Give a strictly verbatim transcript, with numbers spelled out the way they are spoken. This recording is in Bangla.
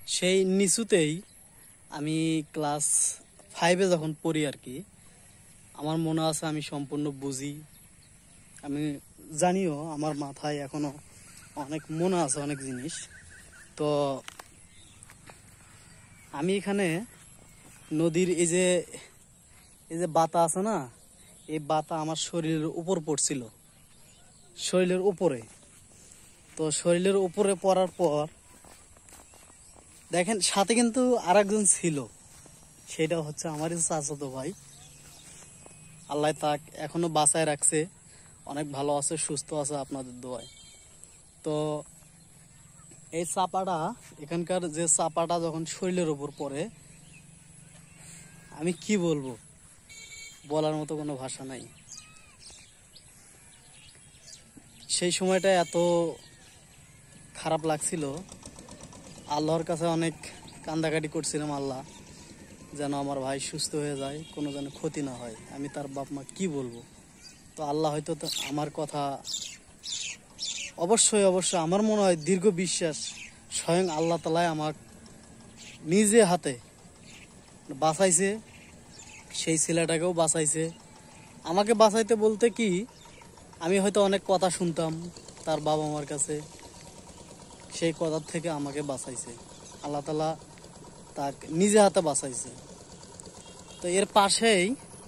সেই নিচুতেই আমি ক্লাস ফাইভে যখন পড়ি আর কি, আমার মনে আছে আমি সম্পূর্ণ বুঝি, আমি জানিও আমার মাথায় এখনো অনেক মনে আছে অনেক জিনিস। তো আমি এখানে নদীর এই যে এই যে বাতা আছে না, এই বাতা আমার শরীরের উপর পড়ছিল, শরীরের উপরে। তো শরীরের উপরে পড়ার পর দেখেন সাথে কিন্তু আর একজন ছিল, সেটা হচ্ছে আমারই চাচাতো ভাই। আল্লাহ তাক এখনো বাঁচায় রাখছে, অনেক ভালো আছে, সুস্থ আছে আপনাদের দোয়ায়। তো এই চাপাটা, এখানকার যে চাপাটা যখন শরীরের উপর পড়ে, আমি কি বলবো, বলার মতো কোনো ভাষা নাই। সেই সময়টা এত খারাপ লাগছিল, আল্লাহর কাছে অনেক কান্দাকাটি করছিলাম, আল্লাহ যেন আমার ভাই সুস্থ হয়ে যায়, কোনো যেন ক্ষতি না হয়। আমি তার বাপ মা কি বলবো। তো আল্লাহ হয়তো আমার কথা, অবশ্যই অবশ্যই আমার মনে হয় দীর্ঘ বিশ্বাস, স্বয়ং আল্লাহ তাআলাই আমার নিজে হাতে বাঁচাইছে, সেই ছেলেটাকেও বাঁচাইছে। আমাকে বাঁচাইতে বলতে কি, আমি হয়তো অনেক কথা শুনতাম তার বাবা মার কাছে, সেই কথার থেকে আমাকে বাঁচাইছে আল্লাহ তাআলা, তাকে নিজে হাতে বাঁচাইছে। তো এর পাশেই